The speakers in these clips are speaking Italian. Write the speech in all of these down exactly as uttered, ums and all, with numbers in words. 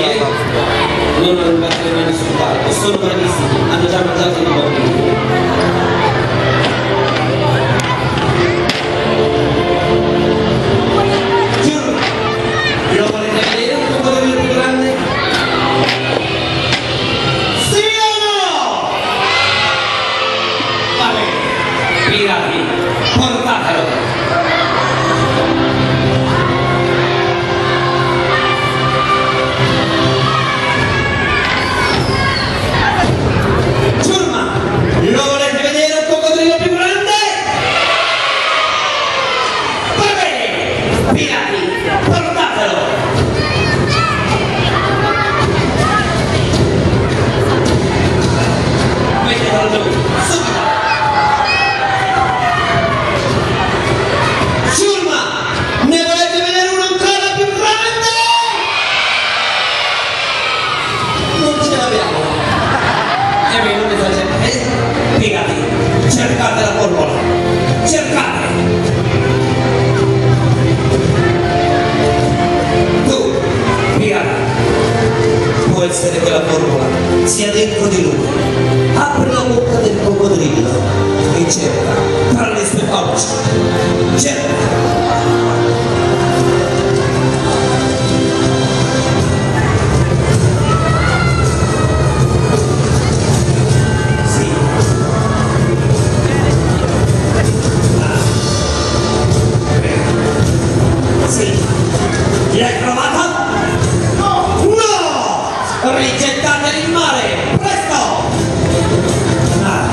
eh? Non hanno battere le mani sul palco, sono bravissimi, hanno già mangiato i bambini. Lo volete vedere un cocodrillo più grande? Sì o no? Va bene, pirati, portatelo! Lo volete vedere un coccodrillo più grande? Va bene! Pirati, portatelo! Mettetelo giù, subito! Ciurma, ne volete vedere uno ancora più grande? Non ce l'abbiamo! E voi non esagerate? Pirati, cercate la formula, cercate! Tu, pirata, può essere che la formula sia dentro di lui. Apri la bocca del coccodrillo e cerca tra le sue fauci. Cerca! L'hai trovata? No! No! Rigettateli in mare! Presto! Ah.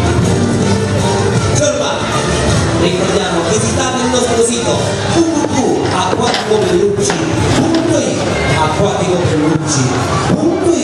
Ciurma, ricordiamo, visitate il nostro sito w w w punto acquatico bellucci punto i t acquatico bellucci punto i t